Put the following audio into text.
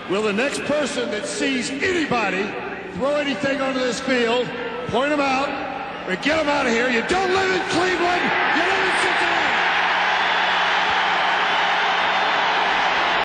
Will the next person that sees anybody throw anything onto this field, point them out, and get them out of here? You don't live in Cleveland.